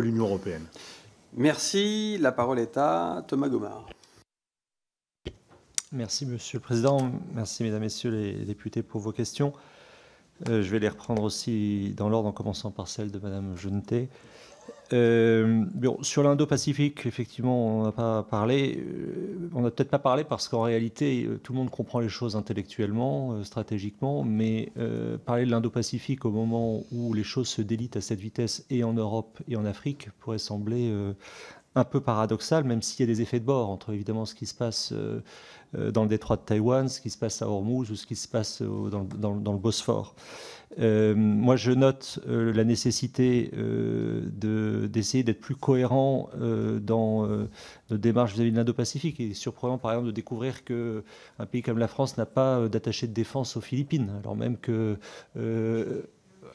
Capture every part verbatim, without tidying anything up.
l'Union européenne. Merci. La parole est à Thomas Gomard. Merci, Monsieur le Président. Merci, Mesdames, Messieurs les députés, pour vos questions. Euh, je vais les reprendre aussi dans l'ordre, en commençant par celle de Madame Jeunetet. Euh, bon, sur l'Indo-Pacifique, effectivement, on n'a pas parlé. Euh, on n'a peut-être pas parlé parce qu'en réalité, euh, tout le monde comprend les choses intellectuellement, euh, stratégiquement, mais euh, parler de l'Indo-Pacifique au moment où les choses se délitent à cette vitesse, et en Europe et en Afrique, pourrait sembler euh, un peu paradoxal, même s'il y a des effets de bord entre évidemment ce qui se passe euh, dans le détroit de Taïwan, ce qui se passe à Hormuz ou ce qui se passe euh, dans, dans, dans le Bosphore. Euh, moi, je note euh, la nécessité euh, de, d'essayer d'être plus cohérent euh, dans euh, notre démarche vis-à-vis de l'Indo-Pacifique. Il est surprenant, par exemple, de découvrir qu'un pays comme la France n'a pas euh, d'attaché de défense aux Philippines, alors même que... Euh,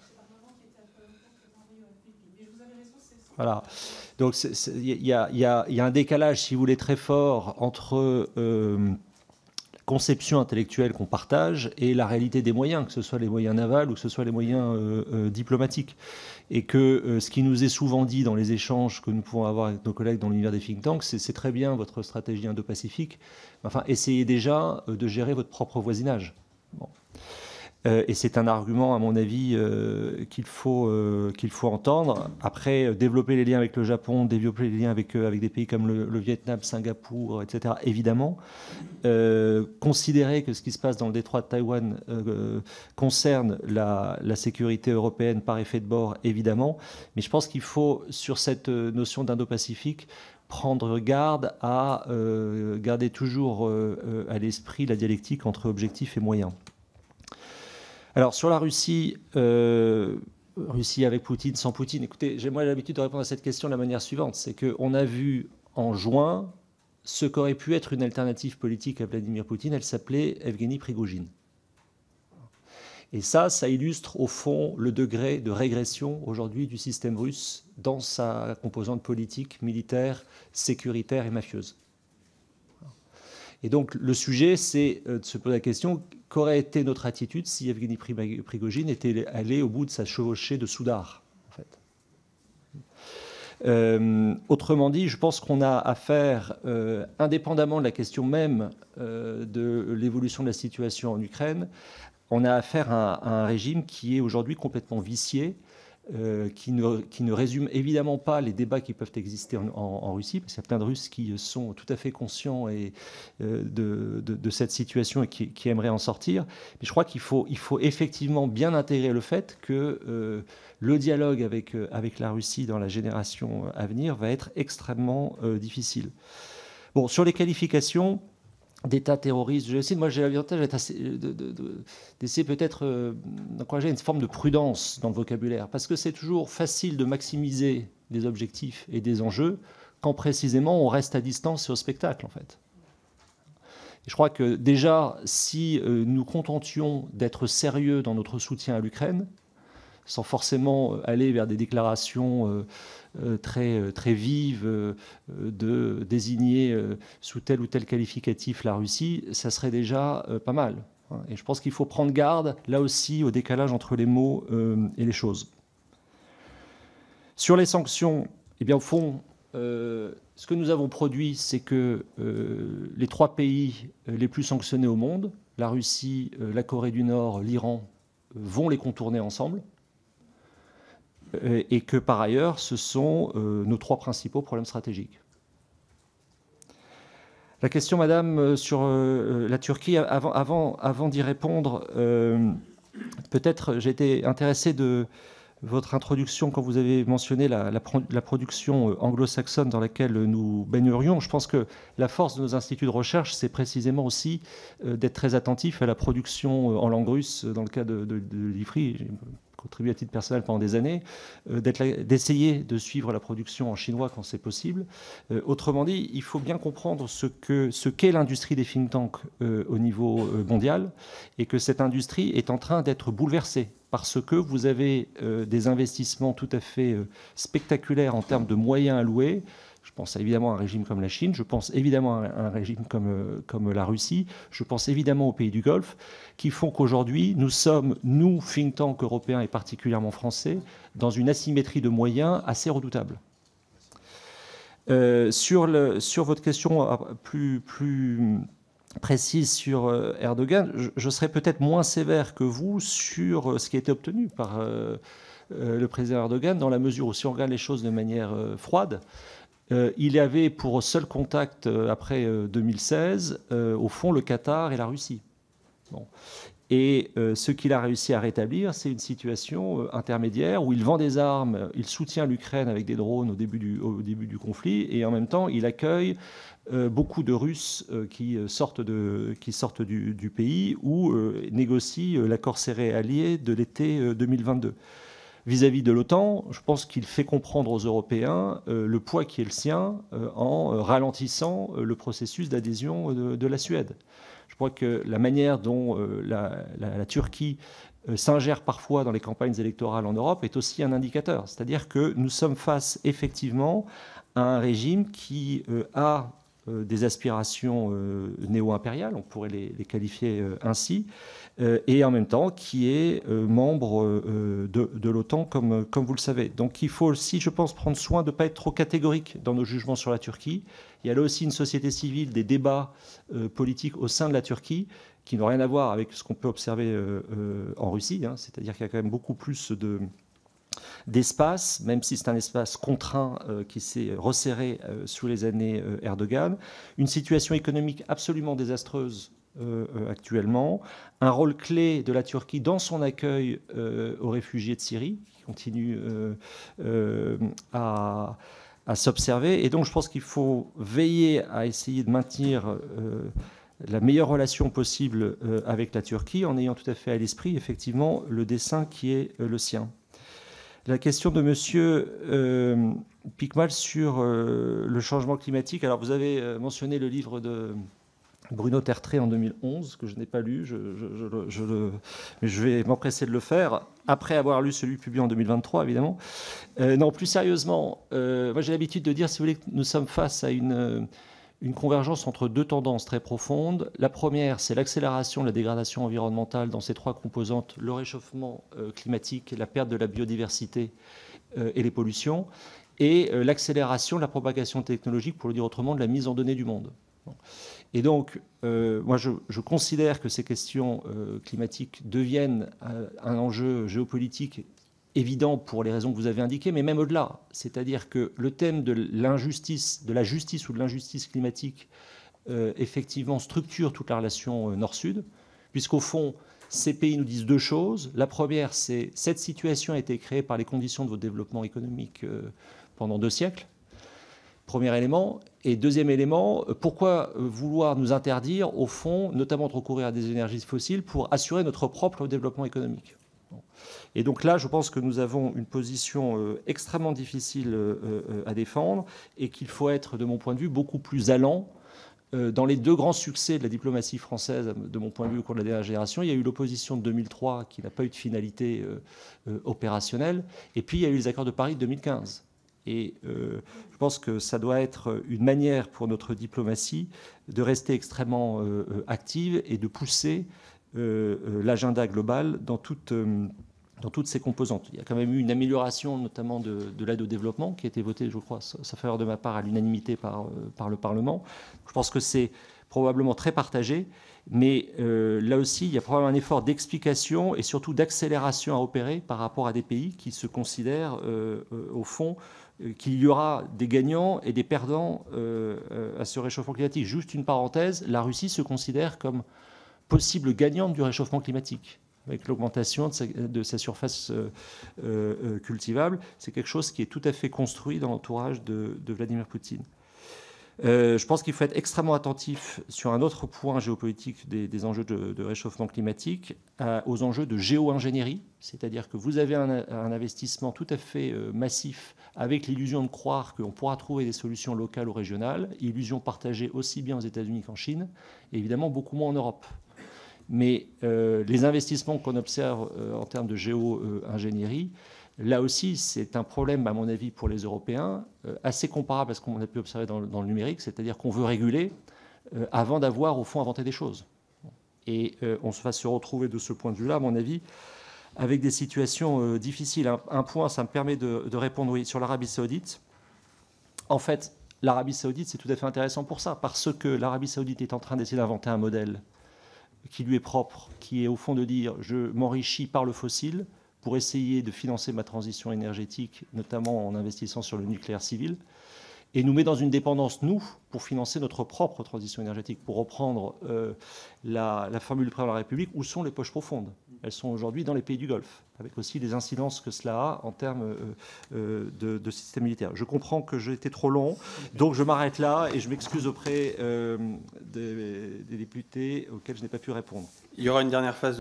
voilà. Donc, il y, y, y a un décalage, si vous voulez, très fort entre... Euh, conception intellectuelle qu'on partage et la réalité des moyens, que ce soit les moyens navals ou que ce soit les moyens euh, euh, diplomatiques. Et que euh, ce qui nous est souvent dit dans les échanges que nous pouvons avoir avec nos collègues dans l'univers des think tanks, c'est très bien votre stratégie Indo-Pacifique, enfin, essayez déjà euh, de gérer votre propre voisinage. Bon. Euh, et c'est un argument, à mon avis, euh, qu'il faut, euh, qu'il faut entendre. Après, euh, développer les liens avec le Japon, développer les liens avec, euh, avec des pays comme le, le Vietnam, Singapour, et cetera, évidemment. Euh, considérer que ce qui se passe dans le détroit de Taïwan euh, concerne la, la sécurité européenne par effet de bord, évidemment. Mais je pense qu'il faut, sur cette notion d'Indo-Pacifique, prendre garde à euh, garder toujours euh, à l'esprit la dialectique entre objectifs et moyens. Alors, sur la Russie, euh, Russie avec Poutine, sans Poutine, écoutez, j'ai moi l'habitude de répondre à cette question de la manière suivante. C'est qu'on a vu en juin ce qu'aurait pu être une alternative politique à Vladimir Poutine. Elle s'appelait Evgeny Prigojine. Et ça, ça illustre au fond le degré de régression aujourd'hui du système russe dans sa composante politique, militaire, sécuritaire et mafieuse. Et donc, le sujet, c'est de se poser la question, qu'aurait été notre attitude si Evgeny Prigojine était allé au bout de sa chevauchée de Soudar, en fait. Euh, autrement dit, je pense qu'on a affaire, euh, indépendamment de la question même euh, de l'évolution de la situation en Ukraine, on a affaire à, à un régime qui est aujourd'hui complètement vicié, Euh, qui, ne, qui ne résume évidemment pas les débats qui peuvent exister en, en, en Russie, parce qu'il y a plein de Russes qui sont tout à fait conscients et, euh, de, de, de cette situation et qui, qui aimeraient en sortir. Mais je crois qu'il faut, il faut effectivement bien intégrer le fait que euh, le dialogue avec, euh, avec la Russie dans la génération à venir va être extrêmement euh, difficile. Bon, sur les qualifications d'État terroriste, moi j'ai l'avantage d'essayer de, de, de, peut-être euh, d'encourager une forme de prudence dans le vocabulaire, parce que c'est toujours facile de maximiser des objectifs et des enjeux quand précisément on reste à distance et au spectacle, en fait. Et je crois que déjà, si euh, nous contentions d'être sérieux dans notre soutien à l'Ukraine, sans forcément aller vers des déclarations euh, euh, très, très vives, euh, de désigner euh, sous tel ou tel qualificatif la Russie, ça serait déjà euh, pas mal. Et je pense qu'il faut prendre garde, là aussi, au décalage entre les mots euh, et les choses. Sur les sanctions, eh bien, au fond, euh, ce que nous avons produit, c'est que euh, les trois pays les plus sanctionnés au monde, la Russie, euh, la Corée du Nord, l'Iran, euh, vont les contourner ensemble. Et que par ailleurs, ce sont euh, nos trois principaux problèmes stratégiques. La question, madame, sur euh, la Turquie, avant, avant, avant d'y répondre, euh, peut-être j'ai été intéressé de votre introduction quand vous avez mentionné la, la, la production anglo-saxonne dans laquelle nous baignerions. Je pense que la force de nos instituts de recherche, c'est précisément aussi euh, d'être très attentif à la production en langue russe dans le cas de, de, de l'I F R I. Contribué à titre personnel pendant des années, euh, d'essayer de suivre la production en chinois quand c'est possible. Euh, autrement dit, il faut bien comprendre ce qu'est ce qu'est l'industrie des think tanks euh, au niveau euh, mondial, et que cette industrie est en train d'être bouleversée parce que vous avez euh, des investissements tout à fait euh, spectaculaires en termes de moyens alloués. Je pense évidemment à un régime comme la Chine, je pense évidemment à un régime comme, comme la Russie, je pense évidemment aux pays du Golfe, qui font qu'aujourd'hui, nous sommes, nous, think tanks européens et particulièrement français, dans une asymétrie de moyens assez redoutable. Euh, sur, le, sur votre question plus, plus précise sur Erdogan, je, je serais peut-être moins sévère que vous sur ce qui a été obtenu par euh, euh, le président Erdogan, dans la mesure où, si on regarde les choses de manière euh, froide, euh, il avait pour seul contact euh, après euh, deux mille seize, euh, au fond, le Qatar et la Russie. Bon. Et euh, ce qu'il a réussi à rétablir, c'est une situation euh, intermédiaire où il vend des armes, il soutient l'Ukraine avec des drones au début du, au début du conflit, et en même temps, il accueille euh, beaucoup de Russes euh, qui sortent, de, qui sortent du, du pays ou euh, négocient euh, l'accord serré allié de l'été euh, deux mille vingt-deux. Vis-à-vis de l'OTAN, je pense qu'il fait comprendre aux Européens euh, le poids qui est le sien euh, en euh, ralentissant euh, le processus d'adhésion de, de la Suède. Je crois que la manière dont euh, la, la, la Turquie euh, s'ingère parfois dans les campagnes électorales en Europe est aussi un indicateur. C'est-à-dire que nous sommes face effectivement à un régime qui euh, a euh, des aspirations euh, néo-impériales, on pourrait les, les qualifier euh, ainsi, euh, et en même temps qui est euh, membre euh, de, de l'OTAN, comme, comme vous le savez. Donc il faut aussi, je pense, prendre soin de ne pas être trop catégorique dans nos jugements sur la Turquie. Il y a là aussi une société civile, des débats euh, politiques au sein de la Turquie qui n'ont rien à voir avec ce qu'on peut observer euh, euh, en Russie. Hein. C'est-à-dire qu'il y a quand même beaucoup plus de, d'espace, même si c'est un espace contraint euh, qui s'est resserré euh, sous les années euh, Erdogan. Une situation économique absolument désastreuse euh, euh, actuellement. Un rôle clé de la Turquie dans son accueil euh, aux réfugiés de Syrie, qui continue euh, euh, à... à s'observer. Et donc, je pense qu'il faut veiller à essayer de maintenir euh, la meilleure relation possible euh, avec la Turquie, en ayant tout à fait à l'esprit, effectivement, le dessein qui est euh, le sien. La question de Monsieur euh, Picmal sur euh, le changement climatique. Alors, vous avez euh, mentionné le livre de Bruno Tertré en deux mille onze, que je n'ai pas lu, je, je, je, je le, mais je vais m'empresser de le faire, après avoir lu celui publié en deux mille vingt-trois, évidemment. Euh, non, plus sérieusement, euh, moi j'ai l'habitude de dire, si vous voulez, que nous sommes face à une, une convergence entre deux tendances très profondes. La première, c'est l'accélération de la dégradation environnementale dans ses trois composantes, le réchauffement euh, climatique, la perte de la biodiversité euh, et les pollutions, et euh, l'accélération de la propagation technologique, pour le dire autrement, de la mise en données du monde. Bon. Et donc, euh, moi, je, je considère que ces questions euh, climatiques deviennent euh, un enjeu géopolitique évident pour les raisons que vous avez indiquées, mais même au-delà. C'est-à-dire que le thème de l'injustice, de la justice ou de l'injustice climatique, euh, effectivement, structure toute la relation euh, Nord-Sud, puisqu'au fond, ces pays nous disent deux choses. La première, c'est cette situation a été créée par les conditions de votre développement économique euh, pendant deux siècles. Premier élément. Et deuxième élément, pourquoi vouloir nous interdire, au fond, notamment de recourir à des énergies fossiles pour assurer notre propre développement économique. Et donc là, je pense que nous avons une position euh, extrêmement difficile euh, euh, à défendre et qu'il faut être, de mon point de vue, beaucoup plus allant. Euh, dans les deux grands succès de la diplomatie française, de mon point de vue, au cours de la dernière génération, il y a eu l'opposition de deux mille trois qui n'a pas eu de finalité euh, euh, opérationnelle, et puis il y a eu les accords de Paris de deux mille quinze. Et euh, je pense que ça doit être une manière pour notre diplomatie de rester extrêmement euh, active et de pousser euh, l'agenda global dans, toute, euh, dans toutes ses composantes. Il y a quand même eu une amélioration, notamment de, de l'aide au développement, qui a été votée, je crois, ça fait de ma part, à l'unanimité par, euh, par le Parlement. Je pense que c'est probablement très partagé, mais euh, là aussi, il y a probablement un effort d'explication et surtout d'accélération à opérer par rapport à des pays qui se considèrent, euh, euh, au fond, qu'il y aura des gagnants et des perdants euh, à ce réchauffement climatique. Juste une parenthèse, la Russie se considère comme possible gagnante du réchauffement climatique, avec l'augmentation de sa, de sa surface euh, euh, cultivable. C'est quelque chose qui est tout à fait construit dans l'entourage de, de Vladimir Poutine. Euh, je pense qu'il faut être extrêmement attentif sur un autre point géopolitique des, des enjeux de, de réchauffement climatique, à, aux enjeux de géo-ingénierie, c'est-à-dire que vous avez un, un investissement tout à fait euh, massif avec l'illusion de croire qu'on pourra trouver des solutions locales ou régionales, illusion partagée aussi bien aux États-Unis qu'en Chine, et évidemment beaucoup moins en Europe. Mais euh, les investissements qu'on observe euh, en termes de géo-ingénierie, là aussi, c'est un problème, à mon avis, pour les Européens, euh, assez comparable à ce qu'on a pu observer dans le, dans le numérique, c'est-à-dire qu'on veut réguler euh, avant d'avoir, au fond, inventé des choses. Et euh, on va se retrouver de ce point de vue-là, à mon avis, avec des situations euh, difficiles. Un, un point, ça me permet de, de répondre, oui, sur l'Arabie saoudite. En fait, l'Arabie saoudite, c'est tout à fait intéressant pour ça, parce que l'Arabie saoudite est en train d'essayer d'inventer un modèle qui lui est propre, qui est au fond de dire je m'enrichis par le fossile pour essayer de financer ma transition énergétique, notamment en investissant sur le nucléaire civil, et nous met dans une dépendance, nous, pour financer notre propre transition énergétique. Pour reprendre euh, la, la formule du président de la République, où sont les poches profondes? Elles sont aujourd'hui dans les pays du Golfe, avec aussi les incidences que cela a en termes euh, euh, de, de système militaire. Je comprends que j'ai été trop long, donc je m'arrête là et je m'excuse auprès euh, des, des députés auxquels je n'ai pas pu répondre. Il y aura une dernière phase